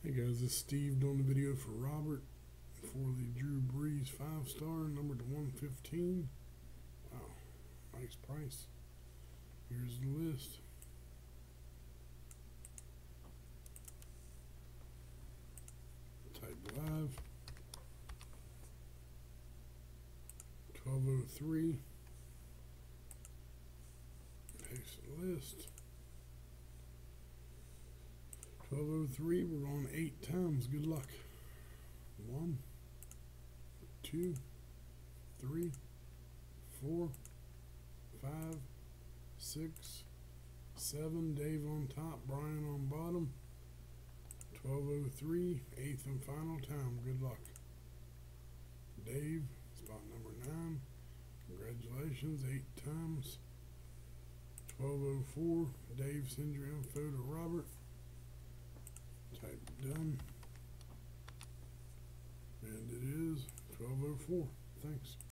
Hey guys, this is Steve doing the video for Robert for the Drew Brees 5-star, numbered to 115. Wow, nice price. Here's the list. Type live. 1203. Paste the list. 1203, we're going 8 times. Good luck. 1, 2, 3, 4, 5, 6, 7. Dave on top, Brian on bottom. 1203, 8th and final time. Good luck. Dave, spot number 9. Congratulations, 8 times. 1204, Dave, send your info to Robert. Type done. And it is 1204. Thanks.